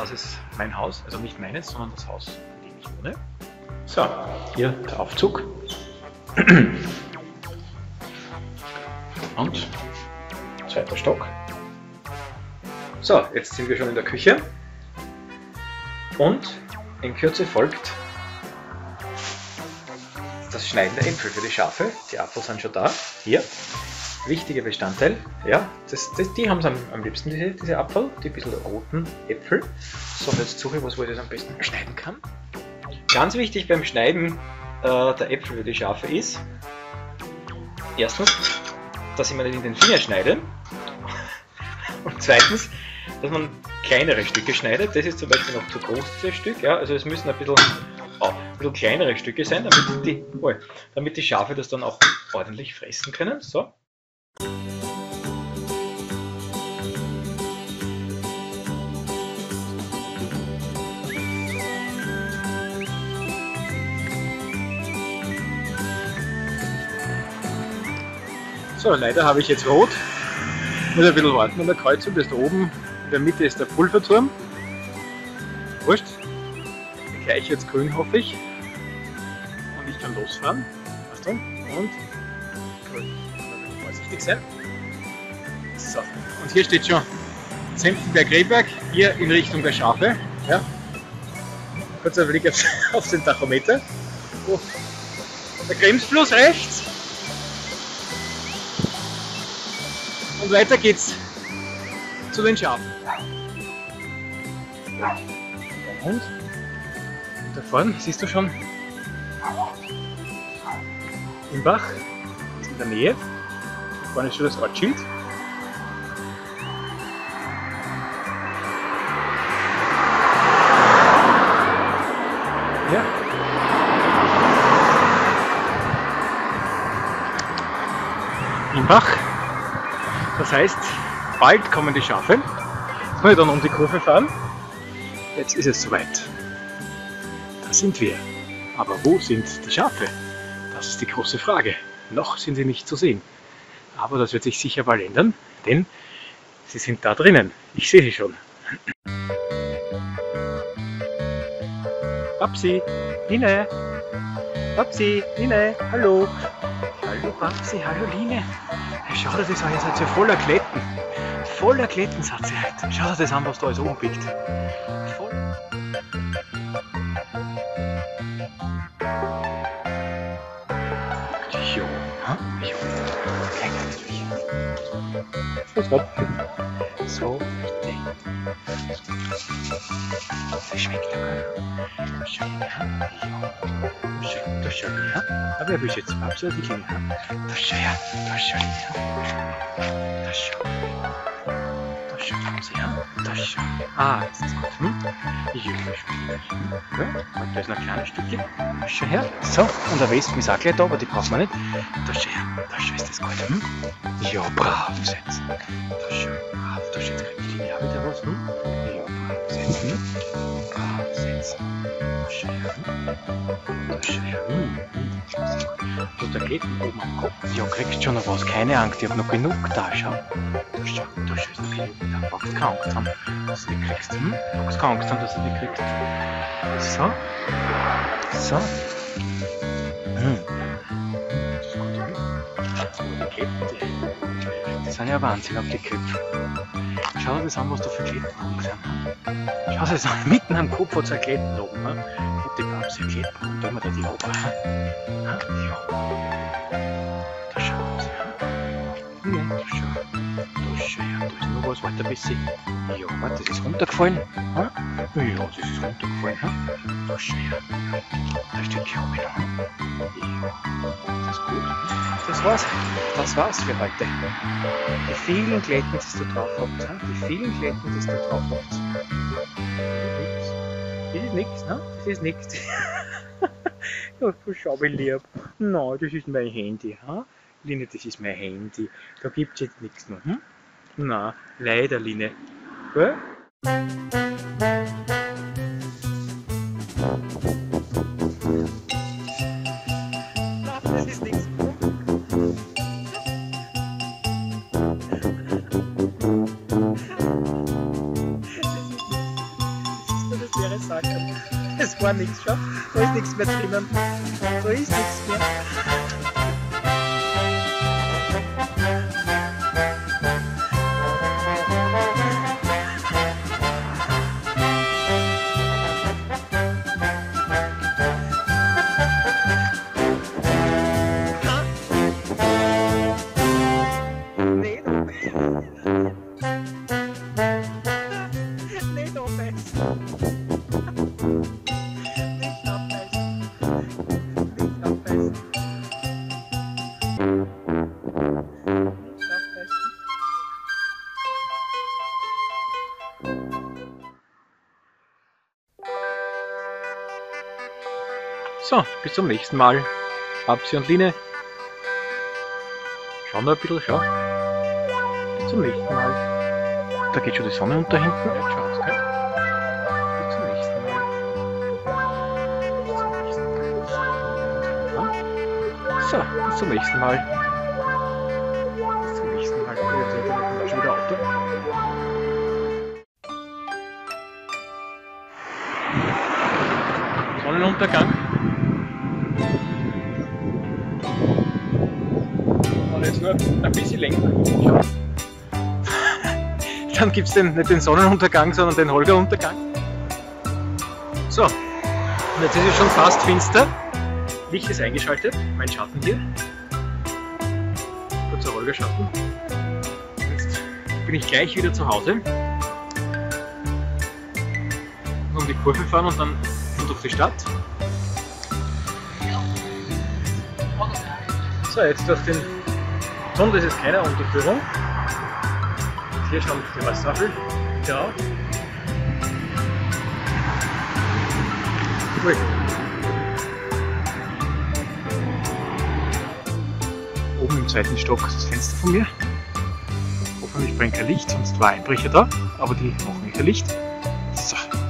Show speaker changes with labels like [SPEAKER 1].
[SPEAKER 1] Das ist mein Haus, also nicht meines, sondern das Haus, in dem ich wohne. So, hier der Aufzug. Und zweiter Stock. So, jetzt sind wir schon in der Küche. Und in Kürze folgt das Schneiden der Äpfel für die Schafe. Die Apfel sind schon da. Hier. Wichtiger Bestandteil. Ja, die haben es am liebsten, diese Apfel, die bisschen roten Äpfel. So, jetzt suche ich was, wo ich das am besten schneiden kann. Ganz wichtig beim Schneiden der Äpfel für die Schafe ist, erstens, dass ich mir nicht in den Finger schneide. Und zweitens, dass man kleinere Stücke schneidet. Das ist zum Beispiel noch zu groß, dieses Stück. Ja, also es müssen ein bisschen kleinere Stücke sein, damit die Schafe das dann auch ordentlich fressen können. So. So, leider habe ich jetzt rot. Ich muss ein bisschen warten an der Kreuzung. Das da oben in der Mitte ist der Pulverturm. Wurscht. Gleich jetzt grün, hoffe ich. Und ich kann losfahren. Achtung. Und grün. Da will ich vorsichtig sein. So. Und hier steht schon Senftenberg-Rehberg, hier in Richtung der Schafe. Ja. Kurzer Blick auf den Tachometer. Oh. Der Kremsfluss rechts. Und weiter geht's zu den Schafen. Und da vorne siehst du schon im Bach, ist in der Nähe. Da vorne ist schon das Ortsschild. Ja. Im Bach. Das heißt, bald kommen die Schafe. Jetzt muss ich dann um die Kurve fahren. Jetzt ist es soweit. Da sind wir. Aber wo sind die Schafe? Das ist die große Frage. Noch sind sie nicht zu sehen. Aber das wird sich sicher bald ändern, denn sie sind da drinnen. Ich sehe sie schon. Babsi, Line. Babsi, Line, hallo. Hallo Babsi, hallo Line. Schau dir das an, ihr seid ja voller Kletten. Voller Kletten seid ihr heute. Schau dir das an, was da alles umbiegt. Voll. Jo, jo. Klein natürlich. Das war's. So, bitte. Das schmeckt lecker. Schön, ja? Jo. Schön, das schön, ja? Aber wer will jetzt Babsi oder die Kleine? Das schön, ja? Das schön, ja? Das schön. Das schön, Babsi, ja? Das schön. Ah, jetzt ist es gut. Jo, das schmeckt. Ja, da ist noch ein kleines Stückchen. Das schön, ja? So, und der Wespen ist auch gleich da, aber die braucht man nicht. Das schön, ja? Das schön ist das gut. Ja, brav setzen. Das schön, brav. Da steht die Linie auch wieder was. Ja, brav setzen. Brav setzen. Das schön, ja? Das schön, ja? Du, der geht oben am Kopf. Ja, kriegst schon noch was. Keine Angst, ich hab noch genug da. Schau. Da schau, da ist noch genug da. Du brauchst keine Angst haben, dass du die kriegst. Du brauchst keine Angst haben, dass du die kriegst. So. So. Das ist gut. Die Ketten, die sind ja Wahnsinn auf die Köpfe. Schau dir das an, was da für Kletten oben sind. Schau dir das an, mitten am Kopf hat es eine Kletten oben. Und die Babsi eine Kletten. Und da haben wir da die oben. Ja. Da schauen sie. Ja, da schauen. Da schauen. Da ist noch was. Warte ein bisschen. Ja, warte, das ist runtergefallen. Ja, das ist runtergefallen. Da schauen. Da steht glaube ich noch. Ja, das ist gut. Das war's für heute. Die vielen Kletten, die du drauf habt. Die vielen Kletten, die du drauf habt. Das ist nichts, ne? Das ist nichts. Ja, schau wie lieb. Nein, das ist mein Handy. Line, das ist mein Handy. Da gibt es jetzt nichts mehr. Nein, leider, Line. Gell? Das ist nichts. das leere Sacken. Es war nichts, schau. Da ist nichts mehr drinnen. Da ist nichts mehr. So, bis zum nächsten Mal. Babsi und Line. Schau noch ein bisschen, schau. Bis zum nächsten Mal. Da geht schon die Sonne unter hinten. Ja, schaut's, gell? Bis zum nächsten Mal. So, bis zum nächsten Mal. Bis zum nächsten Mal. Jetzt sind wir schon wieder Auto. Sonnenuntergang. Jetzt nur ein bisschen länger. Ja. Dann gibt es nicht den Sonnenuntergang, sondern den Holgeruntergang. So, und jetzt ist es schon fast finster. Licht ist eingeschaltet, mein Schatten hier. Kurzer Holgerschatten. Jetzt bin ich gleich wieder zu Hause. Um die Kurve fahren und dann durch die Stadt. So, jetzt durch den Tunnel ist es keine Unterführung. Und hier schauen wir die Wassertafel. Ja. Ui. Oben im zweiten Stock ist das Fenster von mir. Hoffentlich brennt kein Licht, sonst war Einbrecher da, aber die machen kein Licht. So.